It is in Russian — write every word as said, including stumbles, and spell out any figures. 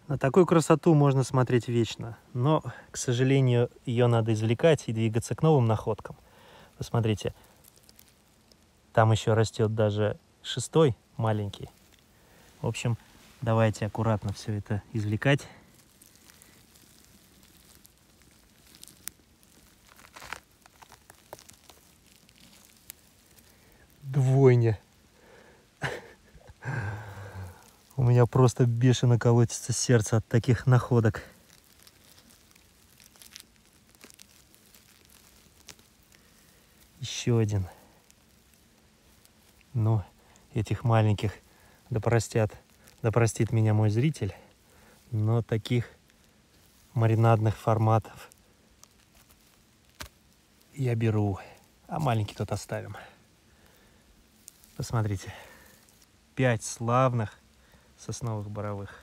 На такую красоту можно смотреть вечно, но, к сожалению, ее надо извлекать и двигаться к новым находкам. Посмотрите, там еще растет даже шестой маленький. В общем, давайте аккуратно все это извлекать. Двойня. У меня просто бешено колотится сердце от таких находок. Еще один. Ну, этих маленьких, да простят, да простит меня мой зритель, но таких маринадных форматов я беру, а маленький тот оставим. Посмотрите, пять славных сосновых боровых.